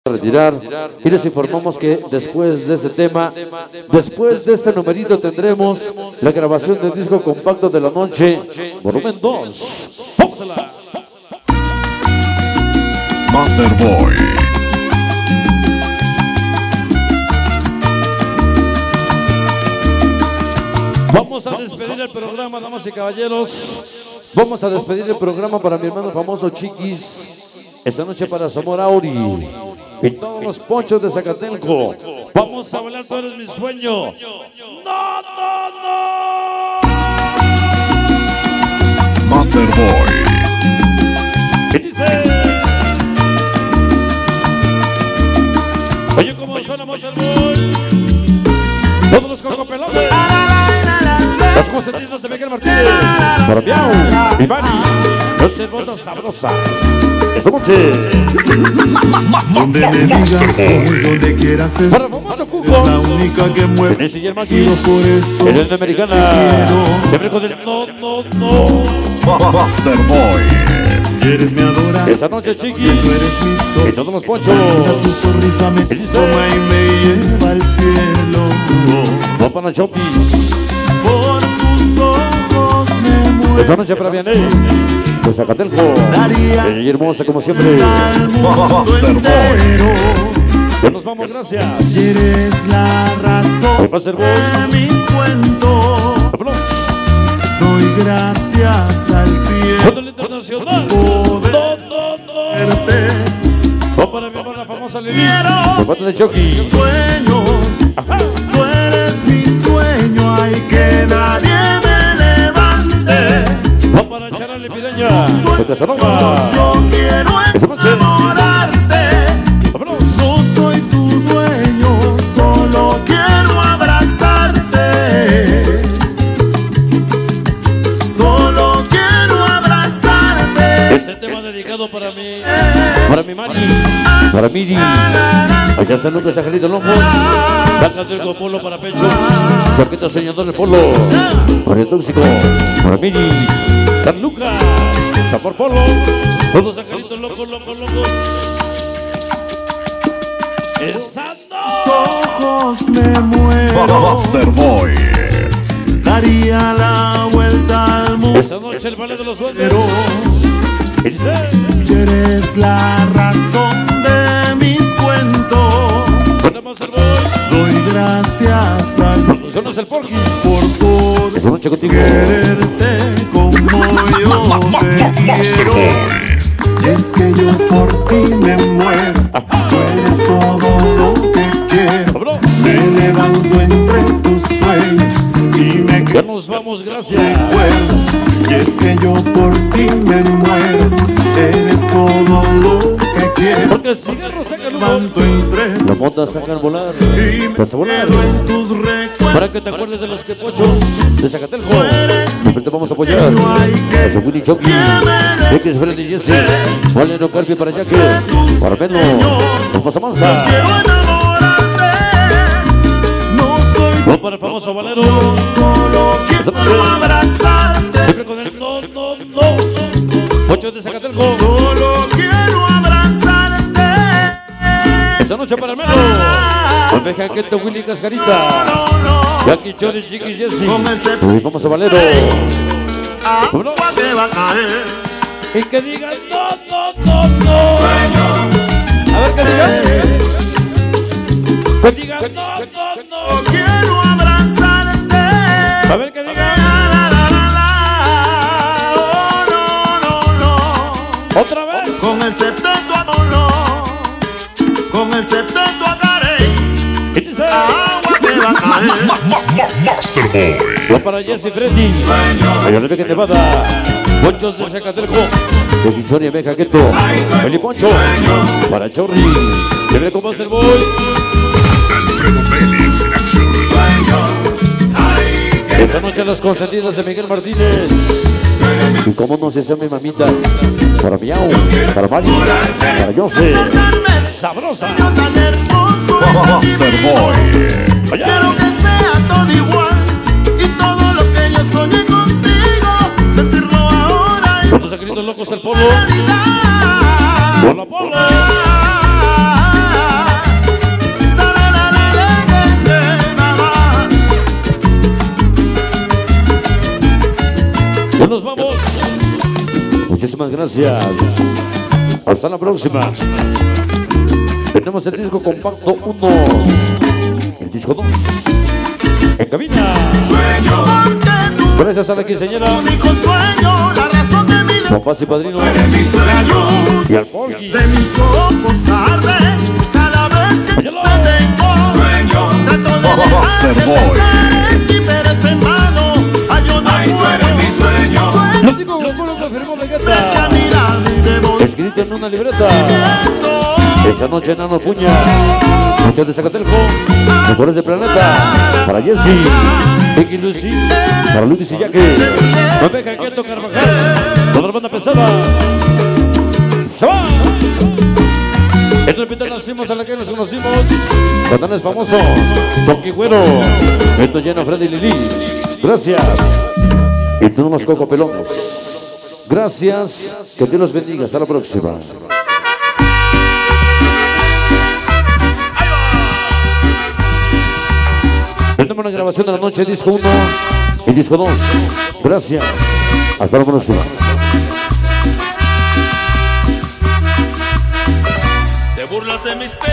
retirar y les informamos que después de este tema, después de este numerito tendremos la grabación del disco compacto de la noche, volumen 2. ¡Póngsela! Master Boy. Vamos a despedir el programa, damas y caballeros. Vamos a despedir el programa para mi hermano famoso Chiquis. Esta noche para Zamora Auri y todos los ponchos de Zacatelco. Vamos a bailar, tú eres mi sueño. ¡No, no, no! Master Boy. ¿Qué dice? Oye, ¿cómo suena Master Boy? Todos los cocopelones. Las consentidas de Miguel Martínez. Para Miau, Vivani, los hermosos sabrosas. Esta noche. Donde me digas, donde quieras estar. Para el famoso Cuco. Es la única que mueve. Tenés y Yerma Y no por eso en el americana. Siempre con el no, no, no. Master Boy. Eres mi adoración. Esta noche, Chiquis. Tú eres mi sol. Y todos los ponchos. Tu sonrisa me toma y me lleva al cielo. No para Chopis. Por tus ojos me muero. Esta noche para Vianey. De Zacatelco. Ella hermosa como siempre. Master Boy. Ya nos vamos, gracias. Eres la razón Master Boy. de mis cuentos. Vámonos. Doy gracias al cielo. Con el internacional. No, no, no. Verte. Va para mi hermana famosa Lili. Quiero Por parte de Chucky. sueños. Ajá. Tú eres mi sueño, ay que nadie me levante. Va para Charale Pireña. De Casanova. Yo quiero Esa noche. enamorarte. Vámonos. No soy tu dueño, solo quiero abrazarte. Solo quiero abrazarte. Este tema dedicado para mi Mari, para Miri. Allá San Lucas, Angelito Lomos. Vaca del Polo para pechos. Chaqueta Señador de Polo. Para el Tóxico. Para Miri. San Lucas. Sabor Polo. Todos Angelitos locos, locos, locos. Exacto. Ojos me muero. Master Boy. Daría la vuelta al mundo. Esta noche el ballet de los sueños. ¿Qué dice? Eres la razón de mis cuentos. Buena Master Boy. Doy gracias al Eso no es el Porky. por poder Esta noche contigo. quererte como yo te Master quiero. Boy. Es que yo por ti me muero. Tú eres todo lo que quiero. Vámonos. Me levanto entre tus sueños y me Ya nos vamos, gracias. recuerdos. Y es que yo por ti me muero. Eres todo lo que quiero. Porque el cigarro saca el humo. Levanto entre La mota saca el volar. y me Vas a volar. quedo en tus recuerdos. Para que te acuerdes de los quepochos de Zacatelco. Siempre te vamos a apoyar. Para Willy Chucky, X Freddy Jesse, Valero Carpi para Jaque, para Melo, nos pasa Mansa. Quiero enamorarte. No soy No para el famoso Valero. solo quiero abrazarte. Siempre con el no, no, no. Pocho de Zacatelco. Solo quiero abrazarte. Esta noche para el Melo. Con Jaquete Willy Cascarita. Jackie Chori Chiqui Jesse. Y vamos a Valero. Vámonos. Agua que va a caer. Y que digan no, no, no, no. A ver que digan. Que digan no, no, no. Quiero abrazarte. A ver que digan. Oh, no, no, no. Otra vez. Con el septeto a no. Con el septeto a carey. ¿Qué dice? Agua que va a caer. Master Boy. Va para Jesse Freddy. Allá le ve que Nevada. Ponchos de Zacatelco. De Guichón y Abeja Queto. Feli Poncho. Para Chorri. Se ve cómo hace el boy. Alfredo Vélez en acción. Esa noche las consentidas de Miguel Martínez. Y cómo no se llama mi mamita. Para Miau. Para Mari. Para Jose. Sabrosa. Tan hermoso. Master Boy. Allá. Quiero que sea todo igual. Y todo lo que yo soñé contigo. Sentirlo ahora y Todos aquellos locos el polo. realidad. Polo, polo. nos vamos. Muchísimas gracias. Hasta la próxima. Tenemos el disco compacto 1. El disco 2. En cabina. Gracias a la quinceañera. Papás y padrinos. Y al Porky. De mis ojos arde cada vez que te tengo. Trato de Buster dejarte Boy. pensar en ti, pero es en vano. Ay, yo no puedo. Lo digo como lo confirmó Vegeta. Escrito en una libreta. Esa noche Nano Puña. Noche de Zacatelco. Mejores de Planeta. Para Jessy. Vicky Lucy. Para Luis y Yaque. Nueve Jaqueto Carvajal. Toda la banda pesada. Se va. En el hospital nacimos, a la que nos conocimos. Botanes famosos. Toki Güero. Beto Lleno, Freddy Lili. Gracias. Y todos los Coco Pelones. Gracias. Que Dios los bendiga. Hasta la próxima. Tenemos la grabación de la noche, disco 1 y disco 2. Gracias. Hasta la próxima. Te burlas de mis penas.